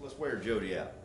let's wear Jody out.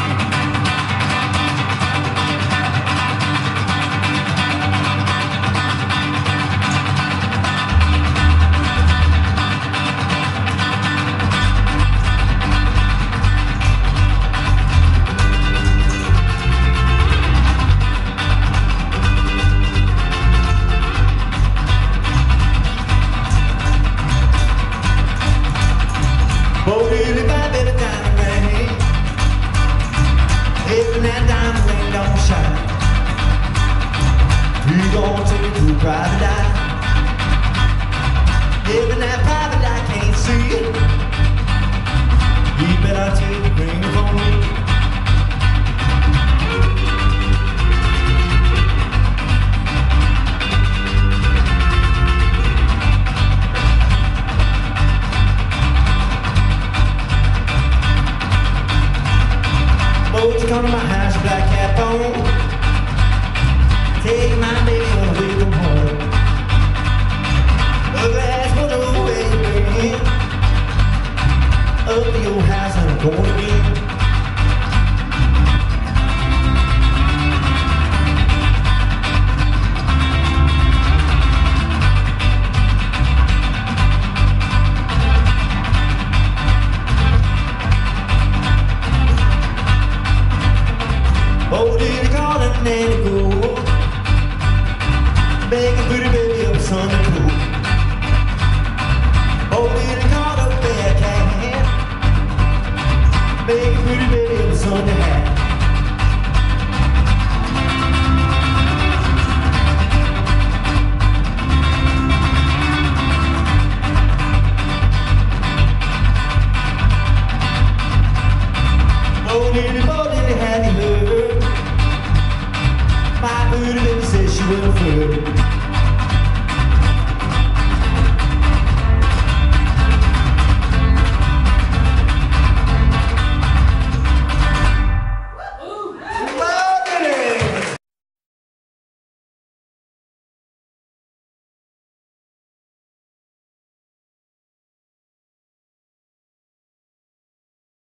Private eye, living that private eye can't see it. You better take the ring from me. Won't you come to my house, black cap on? Take my baby away from home. The glass will always burn up the old house and I'm going again. Oh, did you call it nanny go? Make a pretty baby up Sunday cool. Oh, did it caught a bear cat? Make a pretty baby up Sunday hat. Oh, did it have you heard? My pretty baby says she will free.